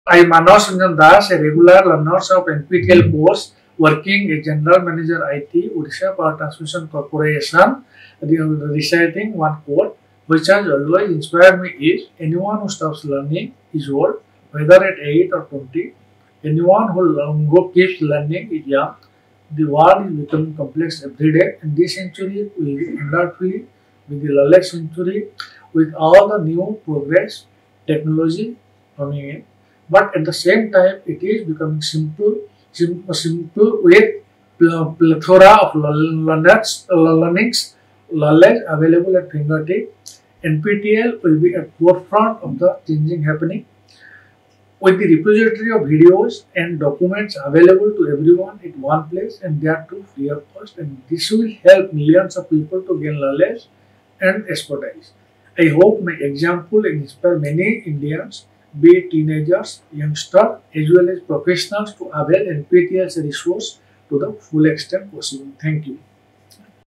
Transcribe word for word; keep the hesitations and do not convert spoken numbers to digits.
I am Manas Ranjan Das, a regular learner of N P T L course, working as General Manager I T, Odisha Power Transmission Corporation, reciting one quote, which has always inspired me is, anyone who stops learning is old, whether at eight or twenty. Anyone who, learn- who keeps learning is young. The world is becoming complex every day, and this century will be undoubtedly be the lawless century with all the new progress, technology coming in. But at the same time, it is becoming simple, sim- simple with pl- plethora of learners, learnings, knowledge available at fingertip. N P T L will be at forefront of the changing happening with the repository of videos and documents available to everyone at one place, and they are too free of cost, and this will help millions of people to gain knowledge and expertise. I hope my example will inspire many Indians, be it teenagers, youngsters, as well as professionals, to avail N P T L's resource to the full extent possible. Thank you.